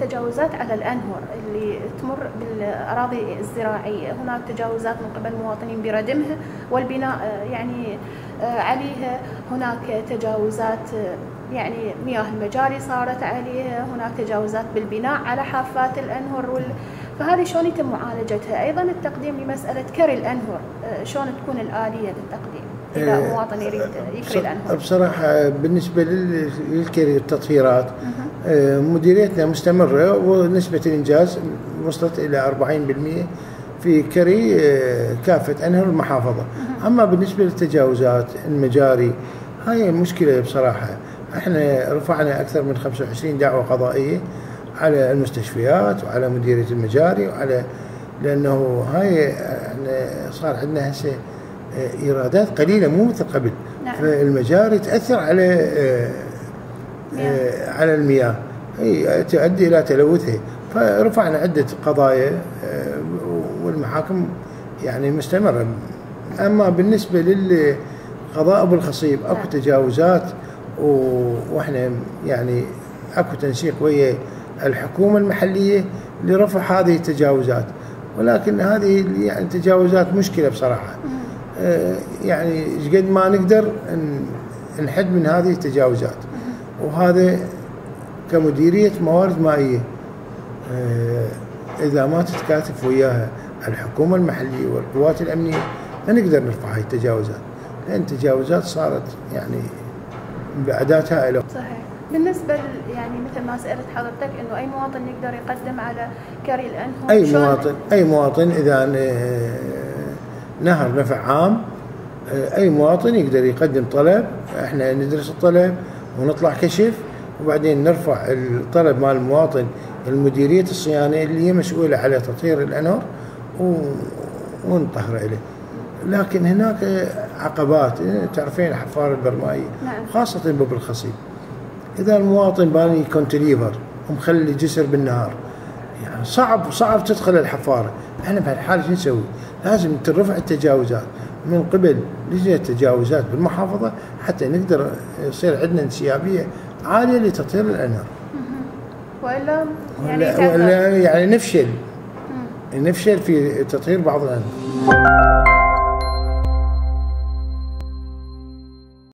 التجاوزات على الأنهر اللي تمر بالأراضي الزراعية. هناك تجاوزات من قبل المواطنين بردمها والبناء يعني عليها. هناك تجاوزات يعني مياه المجاري صارت عليها. هناك تجاوزات بالبناء على حافات الأنهر فهذه شلون يتم معالجتها؟ أيضا التقديم لمسألة كري الأنهر، شلون تكون الآلية للتقديم إذا مواطن يريد يكري الأنهر؟ بصراحة بالنسبة للكري والتطهيرات مديريتنا مستمرة، ونسبة الإنجاز وصلت إلى 40% في كري كافة أنهر المحافظة. أما بالنسبة للتجاوزات المجاري هاي مشكلة بصراحة. احنا رفعنا أكثر من 25 دعوة قضائية على المستشفيات وعلى مديرية المجاري لأنه هاي صار عندنا هسه إيرادات قليلة مو مثل قبل. نعم. فالمجاري تأثر على المياه، هي تؤدي إلى تلوثها. فرفعنا عدة قضايا والمحاكم يعني مستمرة. أما بالنسبة للقضاء بالخصيب أكو تجاوزات، وإحنا يعني أكو تنسيق ويا الحكومة المحلية لرفع هذه التجاوزات، ولكن هذه يعني تجاوزات مشكلة بصراحة. يعني قد ما نقدر نحد من هذه التجاوزات، وهذا كمديرية موارد مائية إذا ما تتكاتف وياها الحكومة المحلية والقوات الأمنية ما نقدر نرفع هذه التجاوزات، لأن التجاوزات صارت يعني بأعداد هائلة. صحيح. بالنسبة يعني مثل ما سألت حضرتك إنه أي مواطن يقدر يقدم على كري الأنهر؟ أي مواطن إذا نهر نفع عام، أي مواطن يقدر يقدم طلب. احنا ندرس الطلب ونطلع كشف، وبعدين نرفع الطلب مال المواطن المديرية الصيانة اللي هي مسؤولة على تطهير الأنهر ونطهر إليه. لكن هناك عقبات، تعرفين حفار البرمائية. نعم. خاصة باب الخصيب، إذا المواطن باني كونتليفر ومخلي جسر بالنهار يعني صعب تدخل الحفارة. احنا بهالحالة شو نسوي؟ لازم ترفع التجاوزات من قبل لجنة التجاوزات بالمحافظة حتى نقدر يصير عندنا انسيابية عالية لتطهير الأنهار. وإلا يعني نفشل في تطهير بعض الأنهار.